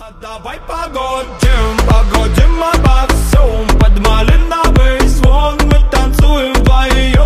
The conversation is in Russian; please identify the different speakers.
Speaker 1: Давай погодим, погодим обо всем. Под малиновый звон мы танцуем вдвоем.